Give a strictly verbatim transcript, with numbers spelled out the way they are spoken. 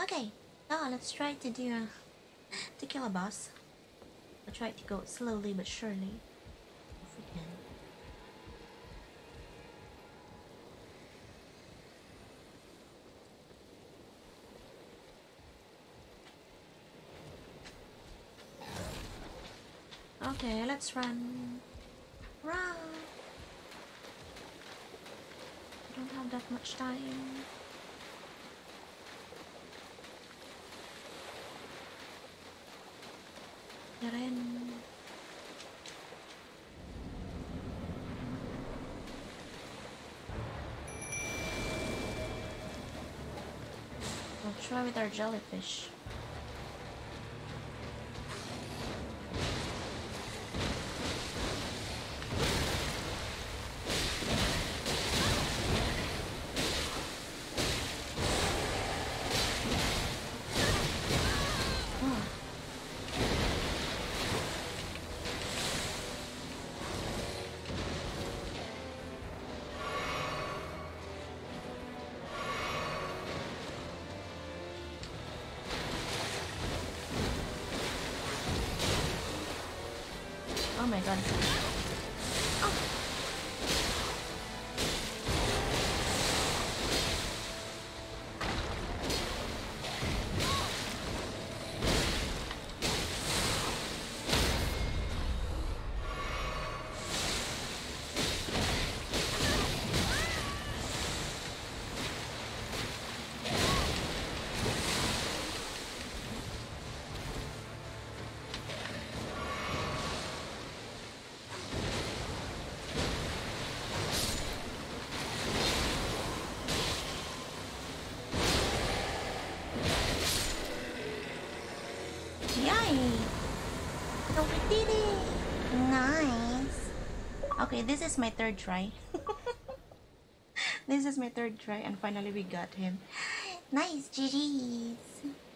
Okay, now let's try to do uh, to kill a boss. I'll try to go slowly but surely if we can. Okay, let's run. Run! I don't have that much time. Get in. We'll try with our jellyfish. Oh my god. Oh. Yay! So we did it! Nice! Okay, this is my third try. This is my third try and finally we got him. Nice, G G's!